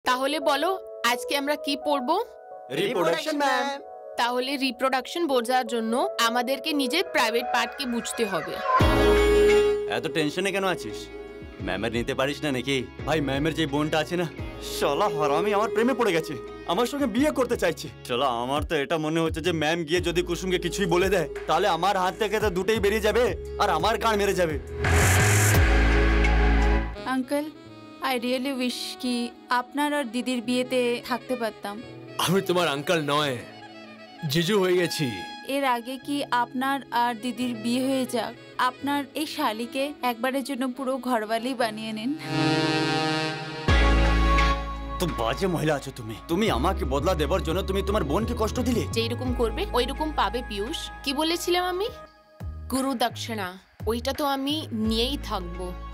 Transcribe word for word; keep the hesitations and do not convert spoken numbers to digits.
তাহলে বলো আজকে আমরা কি পড়বো? Reproduction ma'am. তাহলে রিপ্রোডাকশন বোঝার জন্য আমাদেরকে নিজের প্রাইভেট পার্টকে বুঝতে হবে। এত টেনশনে কেন আছিস? ম্যামের নিতে পারিস না নাকি? ভাই ম্যামের যে বোনটা আছে না, শালা হারামি আমার প্রেমে পড়ে গেছে, আমার সঙ্গে বিয়ে করতে চাইছে। শালা আমার তো এটা মনে হচ্ছে যে ম্যাম গিয়ে যদি কুসুমকে কিছুই বলে দেয় তাহলে আমার হাত থেকে তো দুটোই বেরিয়ে যাবে আর আমার কান মেরে যাবে। আঙ্কেল, আই রিয়েলি উইশ কি আপনার আর দিদির বিয়েতে থাকতে পারতাম। আমি তোমার আঙ্কেল নয়, জিজু হয়ে গেছি। এর আগে কি আপনার আর দিদির বিয়ে হয়ে যাক, আপনার এই শালিকে একবারের জন্য পুরো ঘরবালি বানিয়ে নিন। তো বাজে মহিলা আছো তুমি। তুমি আমাকে বদলা দেবার জন্য তুমি তোমার বোনকে কষ্ট দিলে। যেরকম করবে ওইরকম পাবে পিয়ুষ। কি বলেছিলাম আমি? গুরু দক্ষিণা, ওইটা তো আমি নিয়েই থাকবো।